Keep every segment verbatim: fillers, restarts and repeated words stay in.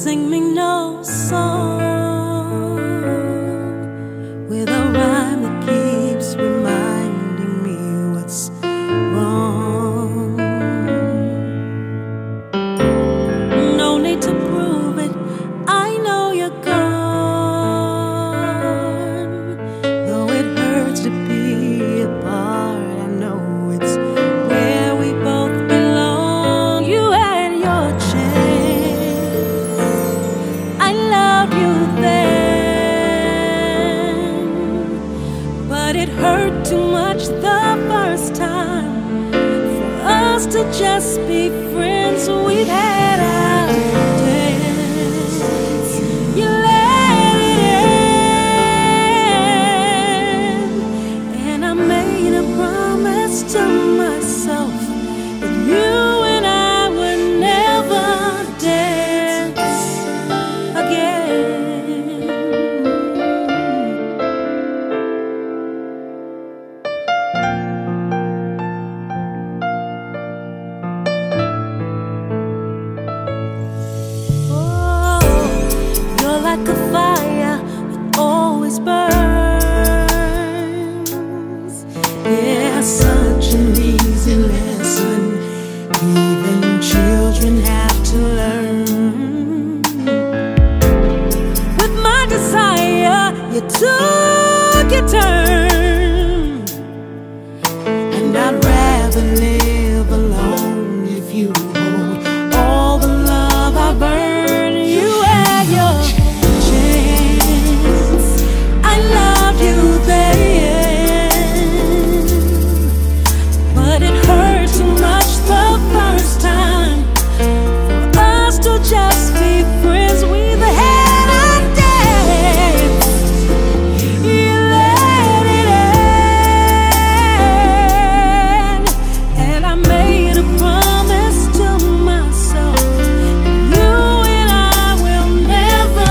sing me no song with a rhyme that keeps reminding me what's wrong. No need to prove it, I know you're gone. Though it hurts to be apart, I know it's where we both belong. You had your chance, I loved you then, but it hurt too much the first time for us to just be friends. We've had our days, you let it end, and I made a promise to myself that you and I would never dance again. Oh, you're like a fire that always burns. Yeah, such an easy lesson even children have to learn. With my desire, you took your turn, and I'd rather live alone if you hold all the love I burn. You had your chance, I loved you then, but it hurt too much the first time for us to just be friends. We've had our days, you let it end, and I made a promise to myself that you and I will never.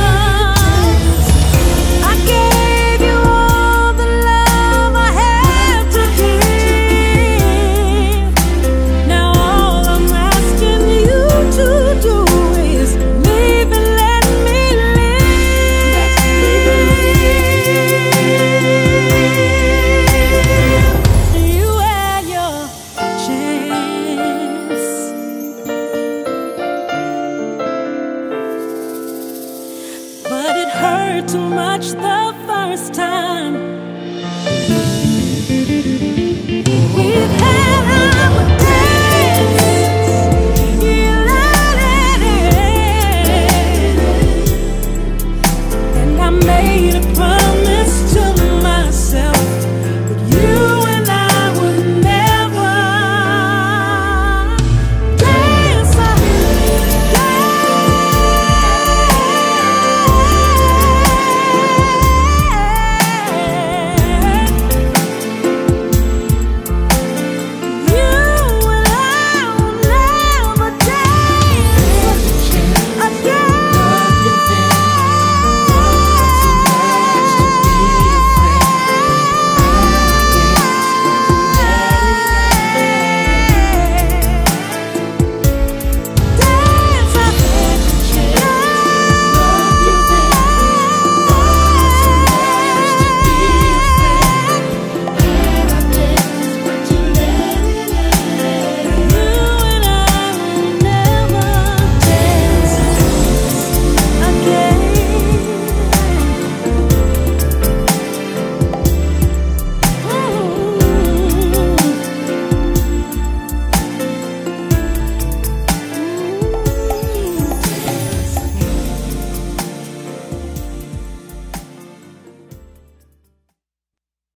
I gave you all the love I had to give. Now all I'm asking you to do is leave and let me live. You had your chance, but it hurt too much the first time